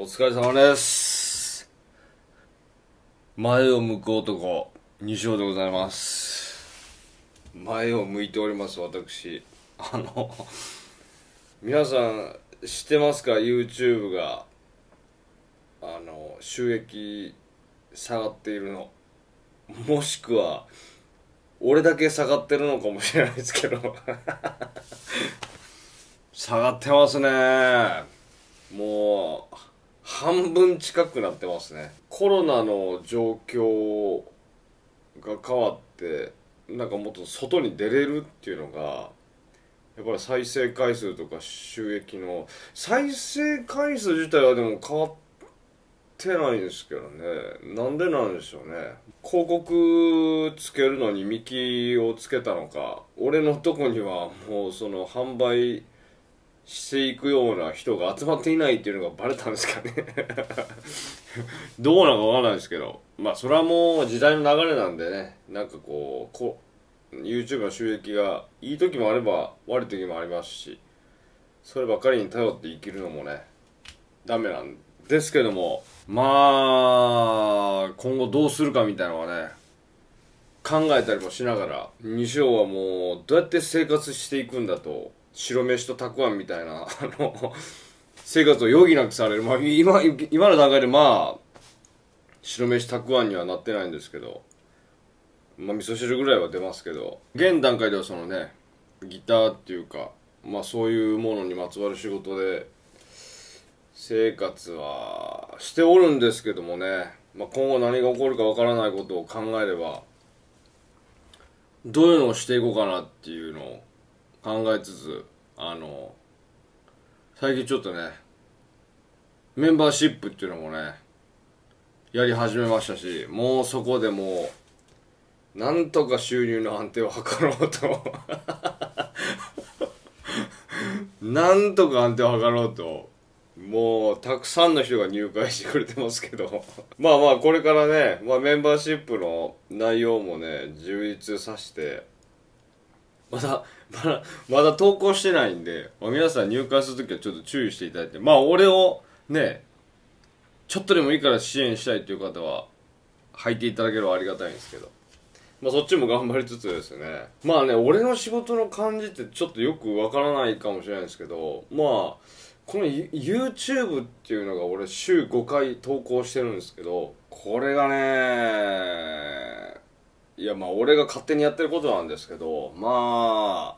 お疲れ様です。前を向く男、西尾でございます。前を向いております、私。皆さん知ってますか？ YouTube が、収益下がっているの。もしくは、俺だけ下がってるのかもしれないですけど。下がってますね。もう、半分近くなってますね。コロナの状況が変わって、なんかもっと外に出れるっていうのが、やっぱり再生回数とか収益の、再生回数自体はでも変わってないんですけどね。なんでなんでしょうね。広告つけるのに見切りをつけたのか、俺のとこにはもうその販売していくような人が集まっていないっていうのがバレたんですかね。どうなのかわからないですけど、まあそれはもう時代の流れなんでね、なんかYouTube の収益がいい時もあれば悪い時もありますし、そればっかりに頼って生きるのもねダメなんですけども、まあ今後どうするかみたいなのはね考えたりもしながら、西尾はもうどうやって生活していくんだと、白飯とたくあんみたいな生活を余儀なくされる、まあ、今の段階でまあ白飯たくあんにはなってないんですけど、まあ味噌汁ぐらいは出ますけど、現段階ではそのねギターっていうか、まあそういうものにまつわる仕事で生活はしておるんですけどもね、まあ、今後何が起こるかわからないことを考えれば、どういうのをしていこうかなっていうのを考えつつ、最近ちょっとねメンバーシップっていうのもねやり始めましたし、もうそこでもうなんとか収入の安定を図ろうとなんとか安定を図ろうと、もうたくさんの人が入会してくれてますけどまあまあこれからね、まあ、メンバーシップの内容もね充実させて、まだ投稿してないんで、まあ、皆さん入会するときはちょっと注意していただいて、まあ俺をねちょっとでもいいから支援したいという方は入っていただければありがたいんですけど、まあそっちも頑張りつつですね、まあね俺の仕事の感じってちょっとよくわからないかもしれないんですけど、まあこの YouTube っていうのが俺週5回投稿してるんですけど、これがね、いやまあ俺が勝手にやってることなんですけど、まあ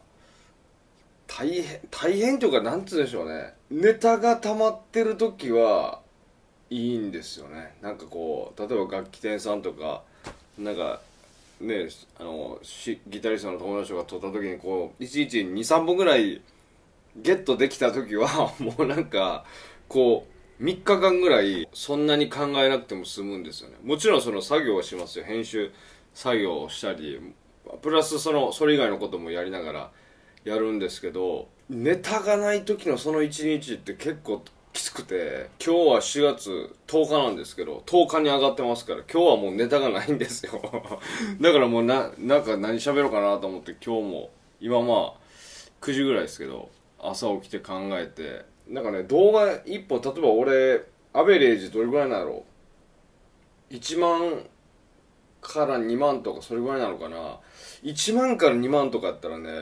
大変というか、なんつうんでしょうね、ネタが溜まってる時はいいんですよね。なんかこう例えば楽器店さんとかなんかね、ギタリストの友達とか撮った時にこう1日に3本ぐらいゲットできた時はもうなんかこう3日間ぐらいそんなに考えなくても済むんですよね。もちろんその作業はしますよ、編集作業をしたりプラスそれ以外のこともやりながらやるんですけど、ネタがない時のその1日って結構きつくて、今日は4月10日なんですけど10日に上がってますから、今日はもうネタがないんですよだからもうなんか何喋ろうかなと思って、今日も今まあ9時ぐらいですけど朝起きて考えて、なんかね動画1本、例えば俺アベレージどれぐらいなの、1万から2万とかそれぐらいなのかな。1万から2万とかやったらね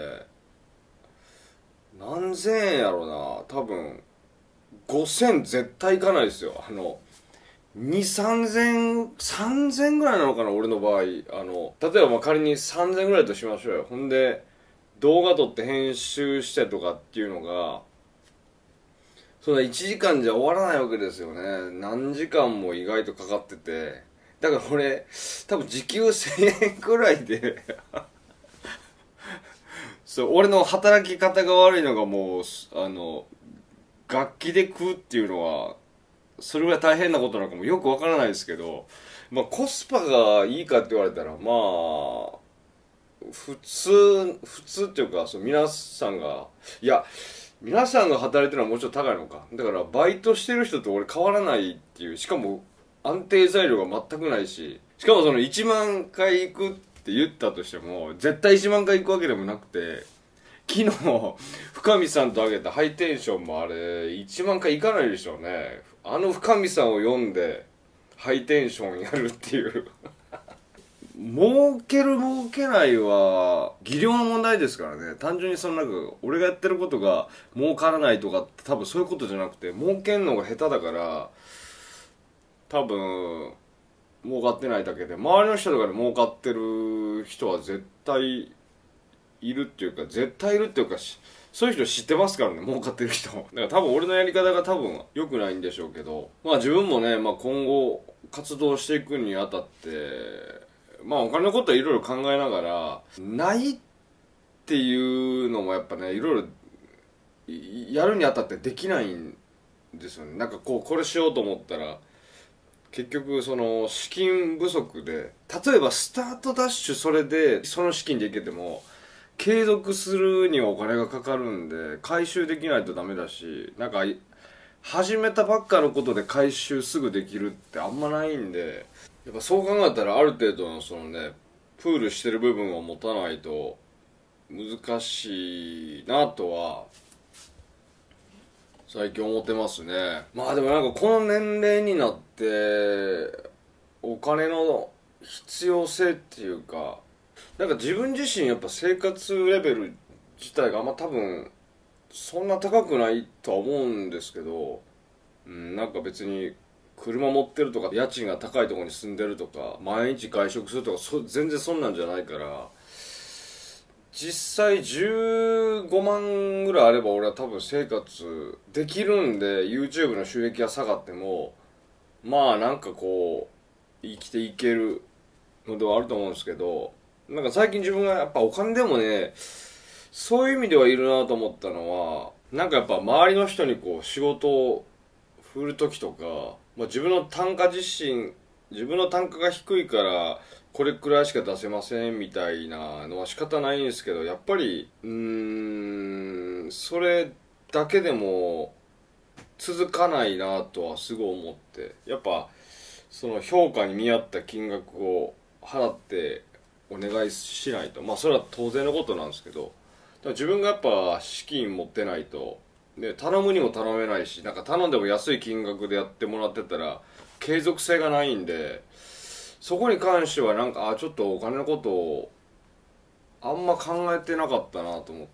何千円やろうな、多分5000絶対いかないですよ。2、3000ぐらいなのかな俺の場合。例えばまあ仮に3000ぐらいとしましょうよ。ほんで動画撮って編集してとかっていうのが、そんな1時間じゃ終わらないわけですよね。何時間も意外とかかってて、だから俺多分時給1000円くらいでそう、俺の働き方が悪いのがもう楽器で食うっていうのはそれぐらい大変なことなのかもよくわからないですけど、まあコスパがいいかって言われたらまあ普通っていうか、皆さんが、いや皆さんが働いてるのはもうちょっと高いのか、だからバイトしてる人と俺変わらないっていう、しかも安定材料が全くないし、しかもその1万回行くって言ったとしても絶対1万回行くわけでもなくて、昨日深見さんとあげたハイテンションもあれ1万回行かないでしょうね。 あの深見さんを読んでハイテンションやるっていう儲ける儲けないは技量の問題ですからね。単純にそのなんか俺がやってることが儲からないとかって多分そういうことじゃなくて、儲けんのが下手だから多分儲かってないだけで、周りの人とかで儲かってる人は絶対いるっていうか、そういう人知ってますからね、儲かってる人。だから多分俺のやり方が多分良くないんでしょうけど、まあ自分もね、まあ今後活動していくにあたって、まあお金のことはいろいろ考えながら、ないっていうのもやっぱね、いろいろやるにあたってできないんですよね。なんかこれしようと思ったら、結局その資金不足で、例えばスタートダッシュそれでその資金でいけても継続するにはお金がかかるんで回収できないとダメだし、なんか始めたばっかのことで回収すぐできるってあんまないんで、やっぱそう考えたらある程度のそのねプールしてる部分を持たないと難しいなとは最近思ってますね。まあでもなんかこの年齢になってお金の必要性っていうか、なんか自分自身やっぱ生活レベル自体があんま多分そんな高くないとは思うんですけど、なんか別に車持ってるとか家賃が高いところに住んでるとか毎日外食するとか全然そんなんじゃないから、実際15万ぐらいあれば俺は多分生活できるんで、 YouTube の収益が下がってもまあなんかこう生きていけるのではあると思うんですけど、なんか最近自分がやっぱお金でもねそういう意味ではいるなと思ったのは、なんかやっぱ周りの人にこう仕事を振る時とか、まあ、自分の単価が低いからこれくらいしか出せませんみたいなのは仕方ないんですけど、やっぱりそれだけでも続かないなとはすごい思って、やっぱその評価に見合った金額を払ってお願いしないと、まあそれは当然のことなんですけど、だから自分がやっぱ資金持ってないと、ね、頼むにも頼めないし、なんか頼んでも安い金額でやってもらってたら継続性がないんで、そこに関してはなんかちょっとお金のことをあんま考えてなかったなと思って、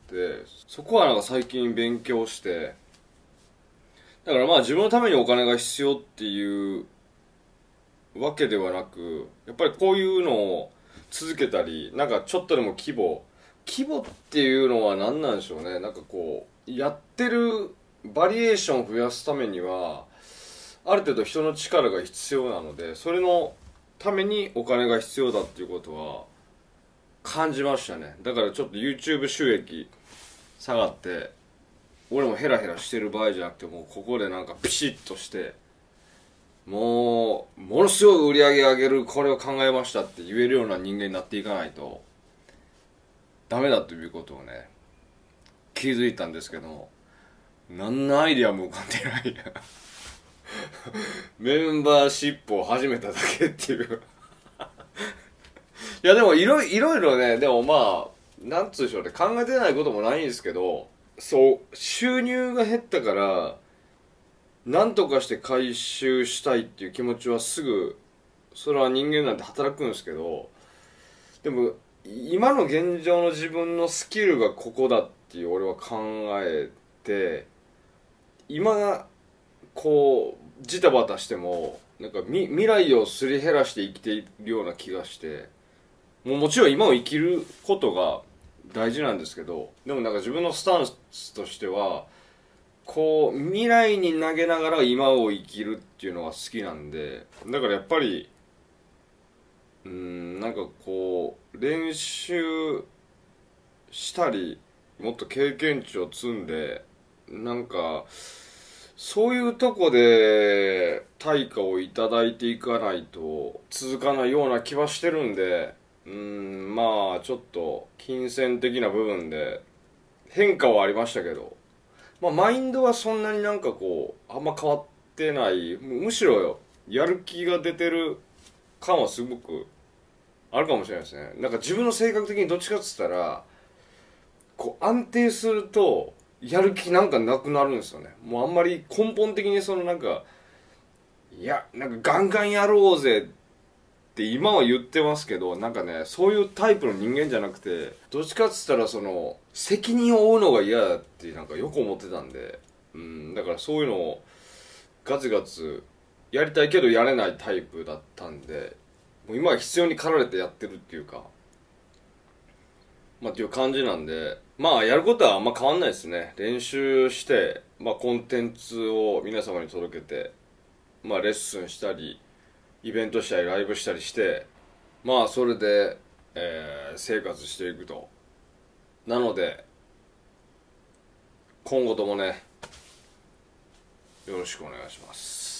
そこはなんか最近勉強して、だからまあ自分のためにお金が必要っていうわけではなく、やっぱりこういうのを続けたり、なんかちょっとでも規模っていうのは何なんでしょうね。なんかこうやってるバリエーションを増やすためにはある程度人の力が必要なので、それのためにお金が必要だっていうことは感じましたね。だからちょっと YouTube 収益下がって俺もヘラヘラしてる場合じゃなくて、もうここでなんかピシッとしてものすごい売り上げ上げるこれを考えましたって言えるような人間になっていかないとダメだということをね気づいたんですけども、何のアイデアも浮かんでないメンバーシップを始めただけっていういやでもいろいろね、でもまあなんつうでしょうね、考えてないこともないんですけど、そう収入が減ったからなんとかして回収したいっていう気持ちはすぐ、それは人間なんて働くんですけど、でも今の現状の自分のスキルがここだっていう俺は考えて、今こうジタバタしてもなんか未来をすり減らして生きているような気がして、もちろん今を生きることが大事なんですけど、でもなんか自分のスタンスとしてはこう未来に投げながら今を生きるっていうのが好きなんで、だからやっぱりなんかこう練習したりもっと経験値を積んで、なんかそういうとこで対価をいただいていかないと続かないような気はしてるんで、まあちょっと金銭的な部分で変化はありましたけど、まあマインドはそんなになんかこうあんま変わってない、むしろやる気が出てる感はすごくあるかもしれないですね。なんか自分の性格的にどっちかっつったらこう安定するとやる気なんかなくなるんですよね。もうあんまり根本的にそのなんかいやなんかガンガンやろうぜって今は言ってますけど、なんかねそういうタイプの人間じゃなくて、どっちかっつったらその責任を負うのが嫌だってなんかよく思ってたんで、だからそういうのをガツガツやりたいけどやれないタイプだったんで、もう今は必要に駆られてやってるっていうか、っていう感じなんで、やることはあんま変わんないですね。練習して、コンテンツを皆様に届けて、レッスンしたりイベントしたりライブしたりして、それで、生活していくと。なので今後ともねよろしくお願いします。